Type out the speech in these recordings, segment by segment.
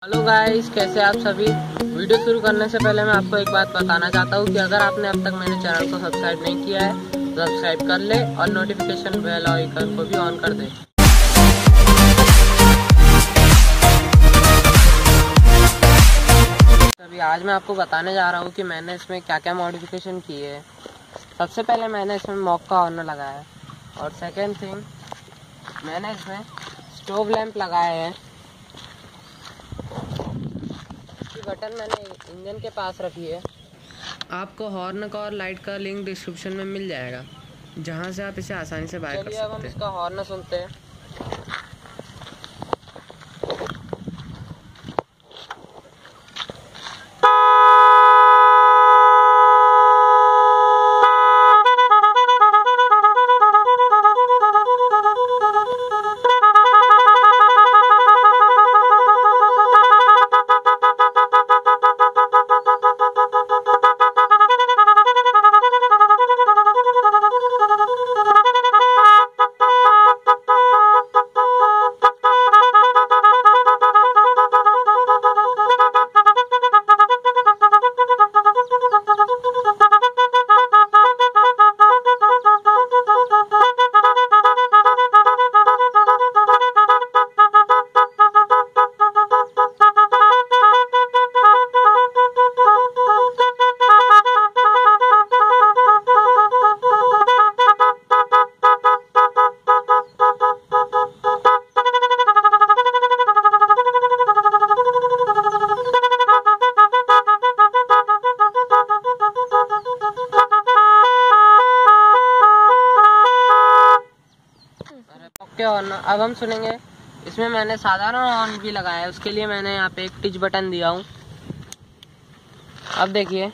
Hello guys, कैसे आप सभी। वीडियो शुरू करने से पहले मैं आपको एक बात बताना चाहता हूँ कि अगर आपने अब तक मेरे चैनल को सब्सक्राइब नहीं किया है तो सब्सक्राइब कर ले और नोटिफिकेशन बेल आइकन को भी ऑन कर दे। अभी आज मैं आपको बताने जा रहा हूँ कि मैंने इसमें क्या क्या मॉडिफिकेशन की है। सबसे पहले मैंने इसमें मॉक का हॉर्न लगाया है और सेकेंड थिंग मैंने इसमें स्टोव लैंप लगाए हैं। बटन मैंने इंजन के पास रखी है। आपको हॉर्न का और लाइट का लिंक डिस्क्रिप्शन में मिल जाएगा, जहां से आप इसे आसानी से बाय कर सकते हैं। अब हम इसका हॉर्न सुनते हैं। हॉर्न अब हम सुनेंगे। इसमें मैंने साधारण हॉर्न भी लगाया है, उसके लिए मैंने यहाँ पे एक टिच बटन दिया हूँ। अब देखिए,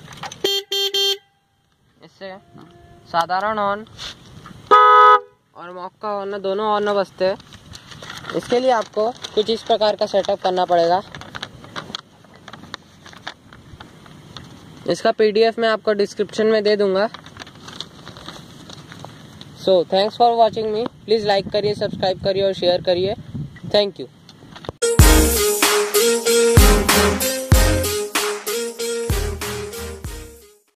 इससे साधारण हॉर्न और मॉक का हॉर्न दोनों हॉर्न बजते हैं। इसके लिए आपको कुछ इस प्रकार का सेटअप करना पड़ेगा। इसका PDF मैं आपको डिस्क्रिप्शन में दे दूंगा। So thanks for watching me. Please like करिए, सब्सक्राइब करिए और शेयर करिए। Thank you.